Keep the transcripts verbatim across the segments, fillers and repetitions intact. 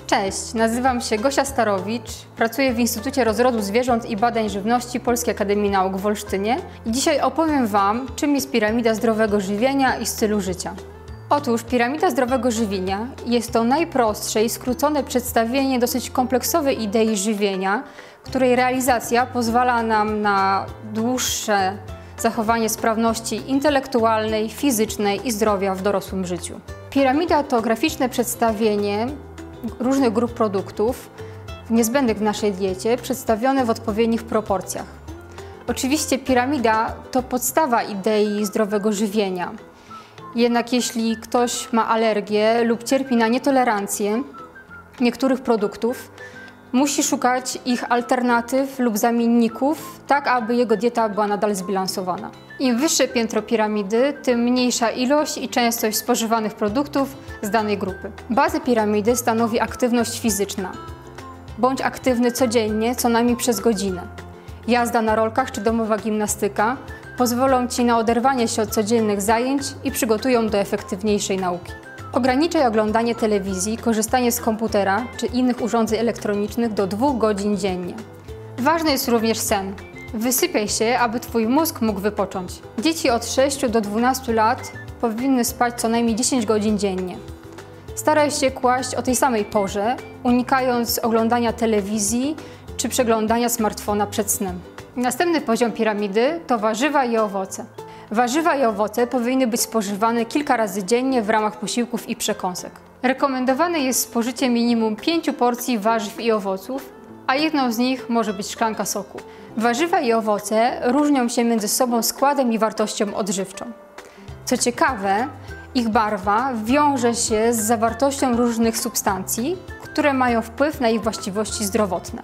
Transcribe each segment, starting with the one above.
Cześć, nazywam się Gosia Starowicz, pracuję w Instytucie Rozrodu Zwierząt i Badań Żywności Polskiej Akademii Nauk w Olsztynie i dzisiaj opowiem Wam, czym jest piramida zdrowego żywienia i stylu życia. Otóż piramida zdrowego żywienia jest to najprostsze i skrócone przedstawienie dosyć kompleksowej idei żywienia, której realizacja pozwala nam na dłuższe zachowanie sprawności intelektualnej, fizycznej i zdrowia w dorosłym życiu. Piramida to graficzne przedstawienie różnych grup produktów niezbędnych w naszej diecie, przedstawione w odpowiednich proporcjach. Oczywiście piramida to podstawa idei zdrowego żywienia. Jednak jeśli ktoś ma alergię lub cierpi na nietolerancję niektórych produktów, musi szukać ich alternatyw lub zamienników, tak aby jego dieta była nadal zbilansowana. Im wyższe piętro piramidy, tym mniejsza ilość i częstość spożywanych produktów z danej grupy. Bazę piramidy stanowi aktywność fizyczna. Bądź aktywny codziennie, co najmniej przez godzinę. Jazda na rolkach czy domowa gimnastyka pozwolą Ci na oderwanie się od codziennych zajęć i przygotują do efektywniejszej nauki. Ograniczaj oglądanie telewizji, korzystanie z komputera czy innych urządzeń elektronicznych do dwóch godzin dziennie. Ważny jest również sen. Wysypiaj się, aby Twój mózg mógł wypocząć. Dzieci od sześciu do dwunastu lat powinny spać co najmniej dziesięć godzin dziennie. Staraj się kłaść o tej samej porze, unikając oglądania telewizji czy przeglądania smartfona przed snem. Następny poziom piramidy to warzywa i owoce. Warzywa i owoce powinny być spożywane kilka razy dziennie w ramach posiłków i przekąsek. Rekomendowane jest spożycie minimum pięciu porcji warzyw i owoców, a jedną z nich może być szklanka soku. Warzywa i owoce różnią się między sobą składem i wartością odżywczą. Co ciekawe, ich barwa wiąże się z zawartością różnych substancji, które mają wpływ na ich właściwości zdrowotne.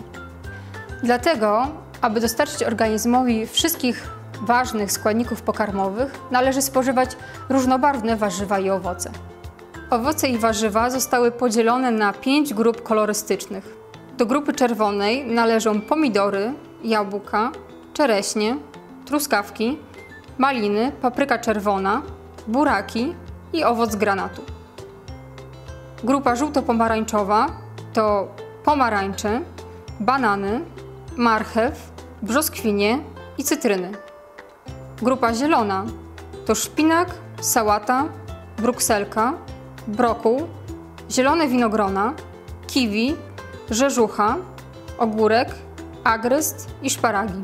Dlatego, aby dostarczyć organizmowi wszystkich ważnych składników pokarmowych, należy spożywać różnobarwne warzywa i owoce. Owoce i warzywa zostały podzielone na pięć grup kolorystycznych. Do grupy czerwonej należą pomidory, jabłka, czereśnie, truskawki, maliny, papryka czerwona, buraki i owoc granatu. Grupa żółto-pomarańczowa to pomarańcze, banany, marchew, brzoskwinie i cytryny. Grupa zielona to szpinak, sałata, brukselka, brokuł, zielone winogrona, kiwi, rzeżucha, ogórek, agryst i szparagi.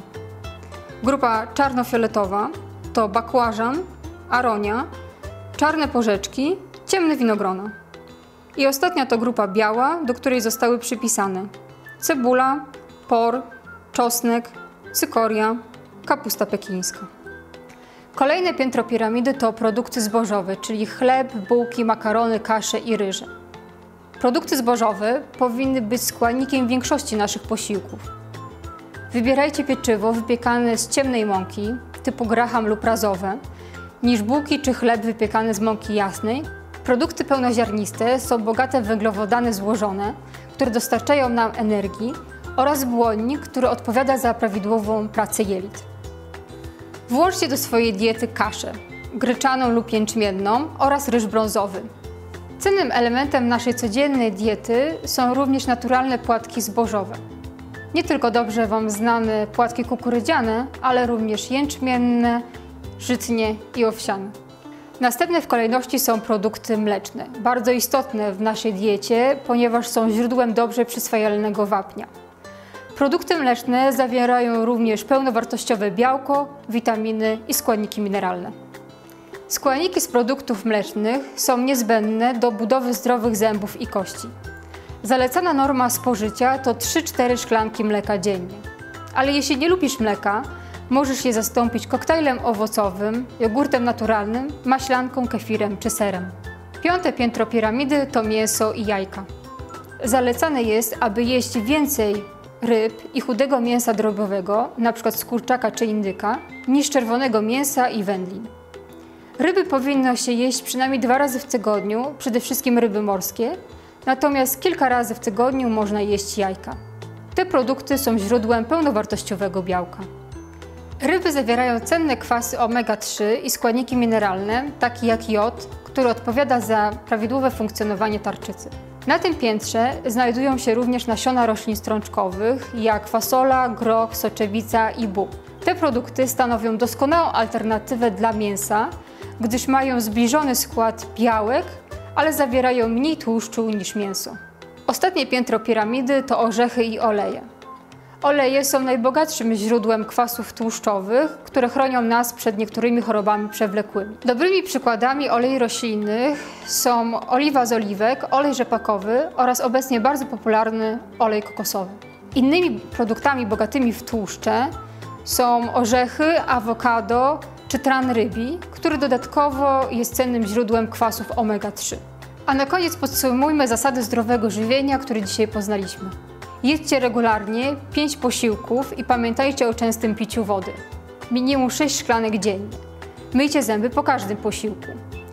Grupa czarnofioletowa to bakłażan, aronia, czarne porzeczki, ciemne winogrona. I ostatnia to grupa biała, do której zostały przypisane cebula, por, czosnek, cykoria, kapusta pekińska. Kolejne piętro piramidy to produkty zbożowe, czyli chleb, bułki, makarony, kasze i ryże. Produkty zbożowe powinny być składnikiem większości naszych posiłków. Wybierajcie pieczywo wypiekane z ciemnej mąki, typu graham lub razowe, niż bułki czy chleb wypiekany z mąki jasnej. Produkty pełnoziarniste są bogate w węglowodany złożone, które dostarczają nam energii, oraz błonnik, który odpowiada za prawidłową pracę jelit. Włączcie do swojej diety kaszę, gryczaną lub jęczmienną oraz ryż brązowy. Cennym elementem naszej codziennej diety są również naturalne płatki zbożowe. Nie tylko dobrze Wam znane płatki kukurydziane, ale również jęczmienne, żytnie i owsiane. Następne w kolejności są produkty mleczne, bardzo istotne w naszej diecie, ponieważ są źródłem dobrze przyswajalnego wapnia. Produkty mleczne zawierają również pełnowartościowe białko, witaminy i składniki mineralne. Składniki z produktów mlecznych są niezbędne do budowy zdrowych zębów i kości. Zalecana norma spożycia to trzy cztery szklanki mleka dziennie. Ale jeśli nie lubisz mleka, możesz je zastąpić koktajlem owocowym, jogurtem naturalnym, maślanką, kefirem czy serem. Piąte piętro piramidy to mięso i jajka. Zalecane jest, aby jeść więcej ryb i chudego mięsa drobiowego, np. z kurczaka czy indyka, niż czerwonego mięsa i wędlin. Ryby powinno się jeść przynajmniej dwa razy w tygodniu, przede wszystkim ryby morskie, natomiast kilka razy w tygodniu można jeść jajka. Te produkty są źródłem pełnowartościowego białka. Ryby zawierają cenne kwasy omega trzy i składniki mineralne, takie jak jod, który odpowiada za prawidłowe funkcjonowanie tarczycy. Na tym piętrze znajdują się również nasiona roślin strączkowych, jak fasola, groch, soczewica i bób. Te produkty stanowią doskonałą alternatywę dla mięsa, gdyż mają zbliżony skład białek, ale zawierają mniej tłuszczu niż mięso. Ostatnie piętro piramidy to orzechy i oleje. Oleje są najbogatszym źródłem kwasów tłuszczowych, które chronią nas przed niektórymi chorobami przewlekłymi. Dobrymi przykładami olei roślinnych są oliwa z oliwek, olej rzepakowy oraz obecnie bardzo popularny olej kokosowy. Innymi produktami bogatymi w tłuszcze są orzechy, awokado czy tran rybi, który dodatkowo jest cennym źródłem kwasów omega trzy. A na koniec podsumujmy zasady zdrowego żywienia, które dzisiaj poznaliśmy. Jedzcie regularnie pięć posiłków i pamiętajcie o częstym piciu wody. Minimum sześć szklanek dziennie. Myjcie zęby po każdym posiłku.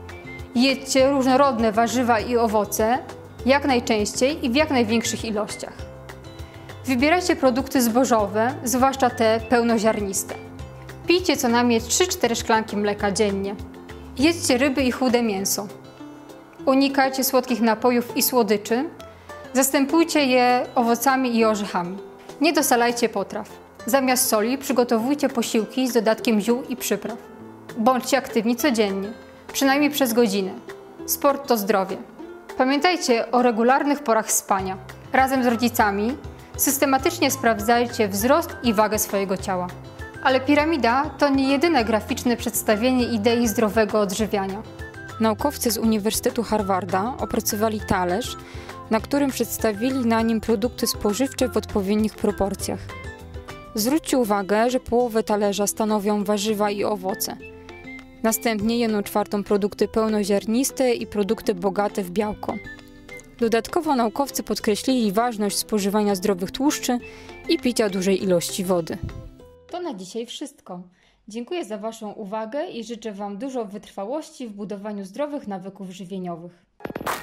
Jedzcie różnorodne warzywa i owoce jak najczęściej i w jak największych ilościach. Wybierajcie produkty zbożowe, zwłaszcza te pełnoziarniste. Pijcie co najmniej trzy cztery szklanki mleka dziennie. Jedzcie ryby i chude mięso. Unikajcie słodkich napojów i słodyczy. Zastępujcie je owocami i orzechami. Nie dosalajcie potraw. Zamiast soli przygotowujcie posiłki z dodatkiem ziół i przypraw. Bądźcie aktywni codziennie, przynajmniej przez godzinę. Sport to zdrowie. Pamiętajcie o regularnych porach spania. Razem z rodzicami systematycznie sprawdzajcie wzrost i wagę swojego ciała. Ale piramida to nie jedyne graficzne przedstawienie idei zdrowego odżywiania. Naukowcy z Uniwersytetu Harvarda opracowali talerz, na którym przedstawili na nim produkty spożywcze w odpowiednich proporcjach. Zwróćcie uwagę, że połowę talerza stanowią warzywa i owoce. Następnie jedną czwartą produkty pełnoziarniste i produkty bogate w białko. Dodatkowo naukowcy podkreślili ważność spożywania zdrowych tłuszczy i picia dużej ilości wody. To na dzisiaj wszystko. Dziękuję za Waszą uwagę i życzę Wam dużo wytrwałości w budowaniu zdrowych nawyków żywieniowych.